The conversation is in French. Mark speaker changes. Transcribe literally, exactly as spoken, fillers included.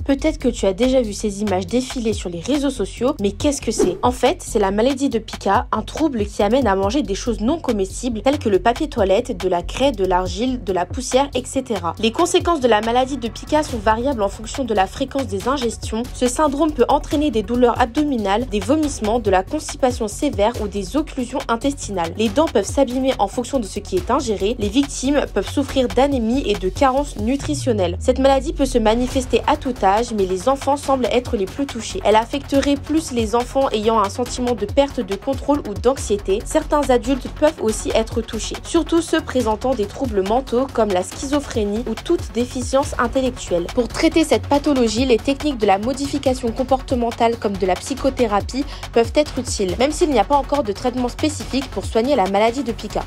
Speaker 1: Peut-être que tu as déjà vu ces images défiler sur les réseaux sociaux, mais qu'est-ce que c'est? En fait, c'est la maladie de Pica, un trouble qui amène à manger des choses non comestibles telles que le papier toilette, de la craie, de l'argile, de la poussière, et cetera. Les conséquences de la maladie de Pica sont variables en fonction de la fréquence des ingestions. Ce syndrome peut entraîner des douleurs abdominales, des vomissements, de la constipation sévère ou des occlusions intestinales. Les dents peuvent s'abîmer en fonction de ce qui est ingéré. Les victimes peuvent souffrir d'anémie et de carences nutritionnelles. Cette maladie peut se manifester à tout âge, mais les enfants semblent être les plus touchés. Elle affecterait plus les enfants ayant un sentiment de perte de contrôle ou d'anxiété. Certains adultes peuvent aussi être touchés, surtout ceux présentant des troubles mentaux comme la schizophrénie ou toute déficience intellectuelle. Pour traiter cette pathologie, les techniques de la modification comportementale comme de la psychothérapie peuvent être utiles, même s'il n'y a pas encore de traitement spécifique pour soigner la maladie de Pica.